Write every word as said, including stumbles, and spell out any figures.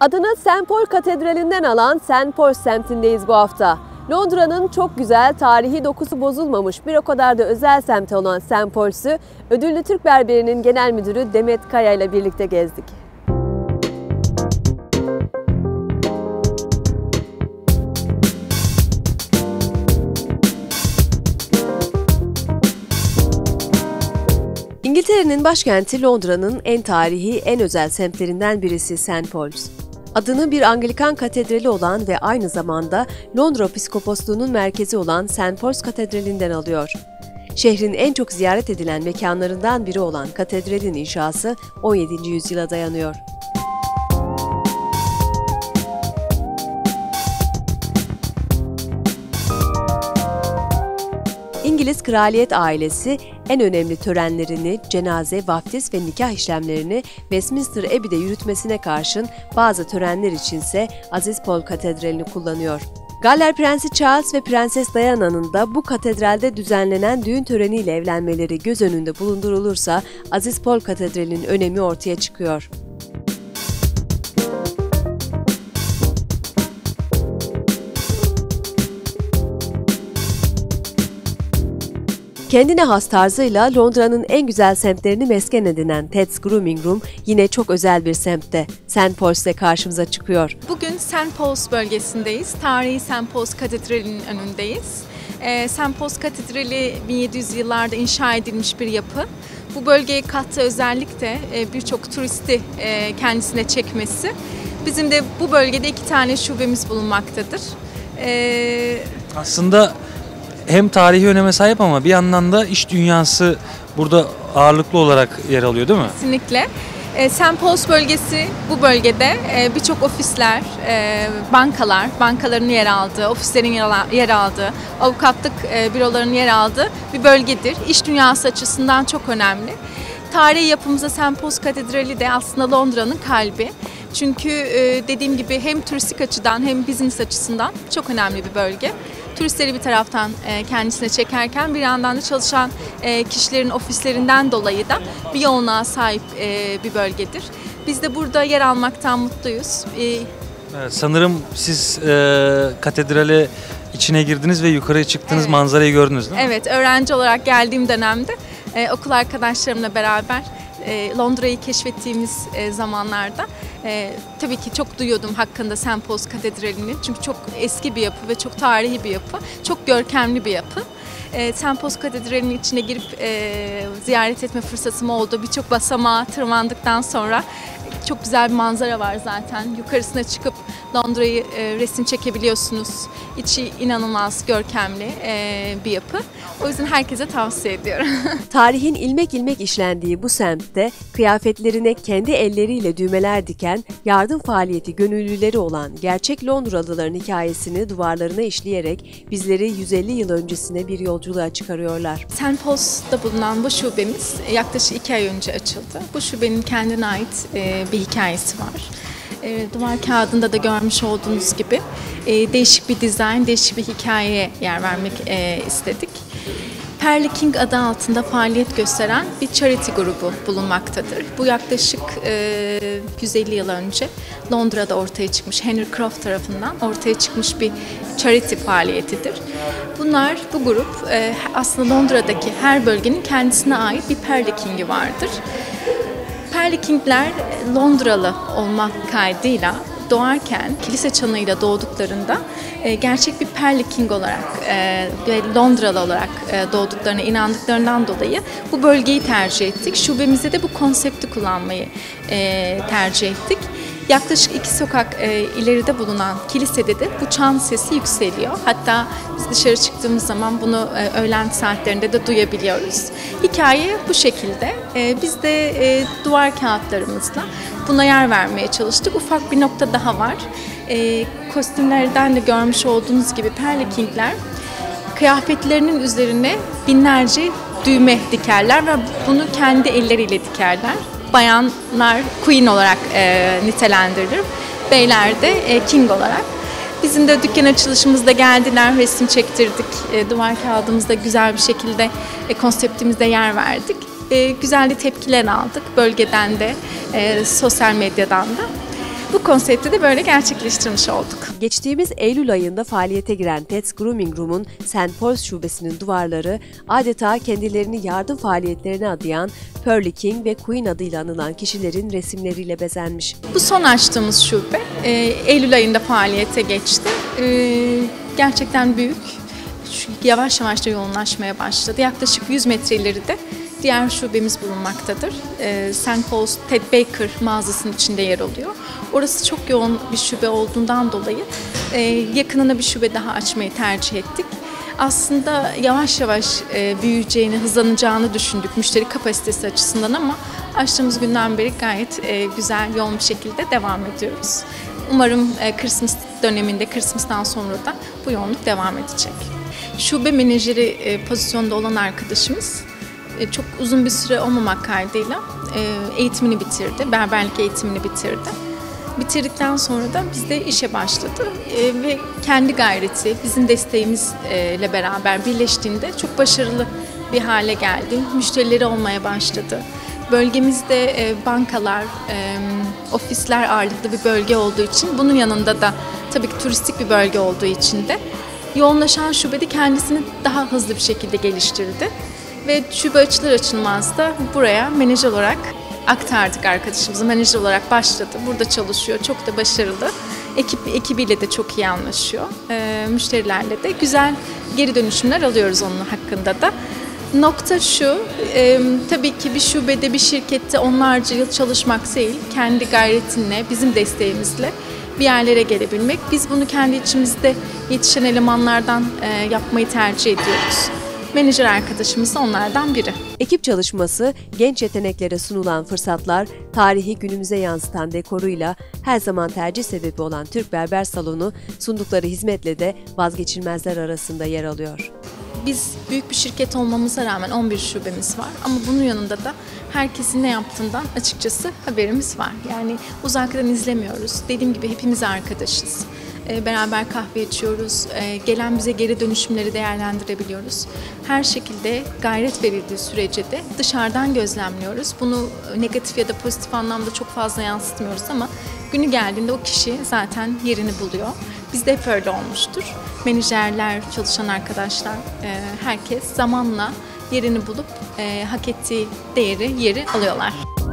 Adını Saint Paul Katedrali'nden alan Saint Paul semtindeyiz bu hafta. Londra'nın çok güzel, tarihi dokusu bozulmamış, bir o kadar da özel semti olan Saint Paul's'ü Ödüllü Türk Berberi'nin genel müdürü Demet Kaya ile birlikte gezdik. İngiltere'nin başkenti Londra'nın en tarihi, en özel semtlerinden birisi Saint Paul's. Adını bir Anglikan katedrali olan ve aynı zamanda Londra Piskoposluğu'nun merkezi olan Saint Paul's Katedrali'nden alıyor. Şehrin en çok ziyaret edilen mekanlarından biri olan katedralin inşası on yedinci yüzyıla dayanıyor. İngiliz kraliyet ailesi en önemli törenlerini, cenaze, vaftiz ve nikah işlemlerini Westminster Abbey'de yürütmesine karşın bazı törenler içinse Aziz Paul Katedrali'ni kullanıyor. Galler Prensi Charles ve Prenses Diana'nın da bu katedralde düzenlenen düğün töreniyle evlenmeleri göz önünde bulundurulursa Aziz Paul Katedrali'nin önemi ortaya çıkıyor. Kendine has tarzıyla Londra'nın en güzel semtlerini mesken edinen Ted's Grooming Room yine çok özel bir semtte. Saint Paul's'te karşımıza çıkıyor. Bugün Saint Paul's bölgesindeyiz. Tarihi Saint Paul's Katedrali'nin önündeyiz. Ee, Saint Paul's Katedrali bin yedi yüz yıllarda inşa edilmiş bir yapı. Bu bölgeye kattığı özellik de e, birçok turisti e, kendisine çekmesi. Bizim de bu bölgede iki tane şubemiz bulunmaktadır. Ee... Aslında hem tarihi öneme sahip ama bir yandan da iş dünyası burada ağırlıklı olarak yer alıyor, değil mi? Kesinlikle. E, Saint Paul's bölgesi bu bölgede e, birçok ofisler, e, bankalar, bankaların yer aldığı, ofislerin yer aldığı, avukatlık e, bürolarının yer aldığı bir bölgedir. İş dünyası açısından çok önemli. Tarihi yapımızda Saint Paul's Katedrali de aslında Londra'nın kalbi. Çünkü e, dediğim gibi hem turistik açıdan hem business açısından çok önemli bir bölge. Turistleri bir taraftan kendisine çekerken bir yandan da çalışan kişilerin ofislerinden dolayı da bir yoğunluğa sahip bir bölgedir. Biz de burada yer almaktan mutluyuz. Evet, sanırım siz e, katedrale içine girdiniz ve yukarıya çıktınız, evet. Manzarayı gördünüz, değil mi? Evet, öğrenci olarak geldiğim dönemde e, okul arkadaşlarımla beraber e, Londra'yı keşfettiğimiz e, zamanlarda e, tabii ki çok duyuyordum hakkında Saint Paul's Katedrali'nin. Çünkü çok eski bir yapı ve çok tarihi bir yapı, çok görkemli bir yapı. E, Saint Paul's Katedrali'nin içine girip e, ziyaret etme fırsatım oldu. Birçok basamağa tırmandıktan sonra çok güzel bir manzara var zaten. Yukarısına çıkıp Londra'yı e, resim çekebiliyorsunuz. İçi inanılmaz görkemli e, bir yapı. O yüzden herkese tavsiye ediyorum. Tarihin ilmek ilmek işlendiği bu semtte kıyafetlerine kendi elleriyle düğmeler diken, yardım faaliyeti gönüllüleri olan gerçek Londralıların hikayesini duvarlarına işleyerek bizleri yüz elli yıl öncesine bir yolculuğa çıkarıyorlar. Saint Paul's'ta bulunan bu şubemiz yaklaşık iki ay önce açıldı. Bu şubenin kendine ait e, bir hikayesi var. E, duvar kağıdında da görmüş olduğunuz gibi e, değişik bir dizayn, değişik bir hikayeye yer vermek e, istedik. Pearly King adı altında faaliyet gösteren bir charity grubu bulunmaktadır. Bu yaklaşık e, yüz elli yıl önce Londra'da ortaya çıkmış, Henry Croft tarafından ortaya çıkmış bir charity faaliyetidir. Bunlar, bu grup e, aslında Londra'daki her bölgenin kendisine ait bir Pearly King'i vardır. Pearly King'ler Londralı olmak kaydıyla doğarken kilise çanıyla doğduklarında e, gerçek bir Pearly King olarak e, ve Londralı olarak e, doğduklarına inandıklarından dolayı bu bölgeyi tercih ettik. Şubemizde de bu konsepti kullanmayı e, tercih ettik. Yaklaşık iki sokak e, ileride bulunan kilisede de bu çan sesi yükseliyor. Hatta biz dışarı çıktığımız zaman bunu e, öğlen saatlerinde de duyabiliyoruz. Hikaye bu şekilde. E, biz de e, duvar kağıtlarımızla buna yer vermeye çalıştık. Ufak bir nokta daha var. E, kostümlerden de görmüş olduğunuz gibi Pearly King'ler kıyafetlerinin üzerine binlerce düğme dikerler ve bunu kendi elleriyle dikerler. Bayanlar Queen olarak e, nitelendirilir, beyler de e, King olarak. Bizim de dükkan açılışımızda geldiler, resim çektirdik, e, duvar kağıdımızda güzel bir şekilde e, konseptimizde yer verdik. E, güzel de tepkiler aldık bölgeden de, e, sosyal medyadan da. Bu konsepti de böyle gerçekleştirmiş olduk. Geçtiğimiz Eylül ayında faaliyete giren Ted's Grooming Room'un Saint Paul's şubesinin duvarları adeta kendilerini yardım faaliyetlerine adayan Pearly King ve Queen adıyla anılan kişilerin resimleriyle bezenmiş. Bu son açtığımız şube e, Eylül ayında faaliyete geçti. E, gerçekten büyük. Yavaş yavaş da yoğunlaşmaya başladı. Yaklaşık yüz metre ileride diğer şubemiz bulunmaktadır. E, Saint Paul's Ted Baker mağazasının içinde yer alıyor. Orası çok yoğun bir şube olduğundan dolayı e, yakınına bir şube daha açmayı tercih ettik. Aslında yavaş yavaş e, büyüyeceğini, hızlanacağını düşündük müşteri kapasitesi açısından ama açtığımız günden beri gayet e, güzel, yoğun bir şekilde devam ediyoruz. Umarım e, Christmas döneminde, Christmas'tan sonra da bu yoğunluk devam edecek. Şube menajeri e, pozisyonda olan arkadaşımız e, çok uzun bir süre olmamak kaydıyla e, eğitimini bitirdi, berberlik eğitimini bitirdi. Bitirdikten sonra da bizde işe başladı e, ve kendi gayreti, bizim desteğimizle beraber birleştiğinde çok başarılı bir hale geldi. Müşterileri olmaya başladı. Bölgemizde e, bankalar, e, ofisler ağırlıklı bir bölge olduğu için, bunun yanında da tabii ki turistik bir bölge olduğu için de yoğunlaşan şubede kendisini daha hızlı bir şekilde geliştirdi. Ve şube açılır açılmaz da buraya menajer olarak aktardık arkadaşımızı. Menajer olarak başladı. Burada çalışıyor. Çok da başarılı. Ekip, ekibiyle de çok iyi anlaşıyor. E, müşterilerle de güzel geri dönüşümler alıyoruz onun hakkında da. Nokta şu, e, tabii ki bir şubede, bir şirkette onlarca yıl çalışmak değil, kendi gayretinle, bizim desteğimizle bir yerlere gelebilmek. Biz bunu kendi içimizde yetişen elemanlardan e, yapmayı tercih ediyoruz. Menajer arkadaşımız da onlardan biri. Ekip çalışması, genç yeteneklere sunulan fırsatlar, tarihi günümüze yansıtan dekoruyla her zaman tercih sebebi olan Türk Berber Salonu sundukları hizmetle de vazgeçilmezler arasında yer alıyor. Biz büyük bir şirket olmamıza rağmen on bir şubemiz var ama bunun yanında da herkesin ne yaptığından açıkçası haberimiz var. Yani uzaktan izlemiyoruz. Dediğim gibi hepimiz arkadaşız. Beraber kahve içiyoruz, gelen bize geri dönüşümleri değerlendirebiliyoruz. Her şekilde gayret verildiği sürece de dışarıdan gözlemliyoruz. Bunu negatif ya da pozitif anlamda çok fazla yansıtmıyoruz ama günü geldiğinde o kişi zaten yerini buluyor. Bizde hep öyle olmuştur. Menajerler, çalışan arkadaşlar, herkes zamanla yerini bulup hak ettiği değeri, yeri alıyorlar.